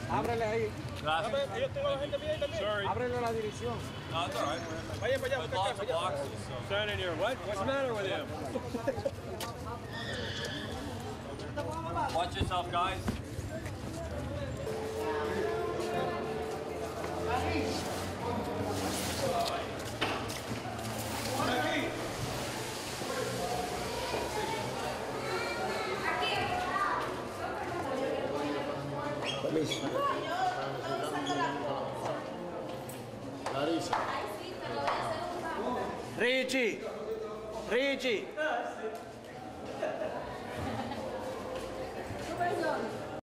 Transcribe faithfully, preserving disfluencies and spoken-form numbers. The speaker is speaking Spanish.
Ábrele ahí. Gracias. Yo tengo la gente mía ahí también. Sorry. Ábrele la dirección. No, it's all right. Vaya para allá. Lots of boxes. So. Standing here. What? What's the matter with him? Watch yourself, guys. Permiso. Larissa. Richie. Richie. Supervisor.